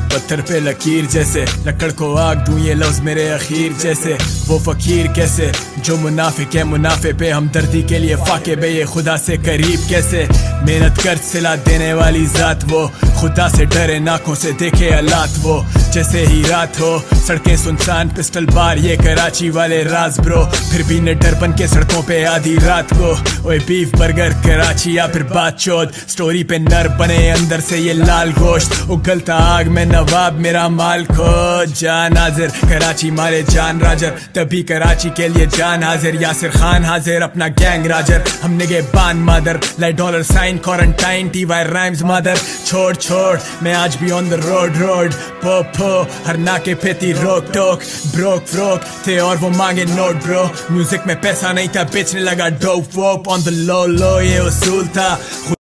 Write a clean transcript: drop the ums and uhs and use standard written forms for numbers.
पत्थर पे लकीर जैसे, लकड़ को आग दूं ये लफ्ज मेरे अखीर जैसे। वो फकीर कैसे जो मुनाफिक है, मुनाफे पे हमदर्दी के लिए फाके बे, ये खुदा से करीब कैसे। मेहनत कर सिला देने वाली जात वो, खुदा से डरे नाकों से देखे हालात वो। जैसे ही रात हो सड़कें सुनसान, पिस्टल बार ये कराची वाले राज ब्रो। फिर भी न डर बन के सड़कों पे आधी रात को। ओए बीफ बर्गर कराची या फिर बात चौथ, स्टोरी पे नर बने अंदर से ये लाल गोश्त। उगलता आग में नवाब मेरा माल खो, जान हाजिर कराची मारे जान राजर, तभी कराची के लिए जान हाजिर। यासिर खान हाजिर अपना गैंग राजर, हमने के बान मादर like dollar sign quarantine T Y rhymes mother. छोड़ छोड़ मैं आज भी ऑन द रोड रोड, पो पो हर नाके पे थी रोक टोक। ब्रोक फ्रोक थे और वो मांगे नोट ब्रो, म्यूजिक में पैसा नहीं था बेचने लगा डोप वोप। ऑन द लो लो ये उसूल था।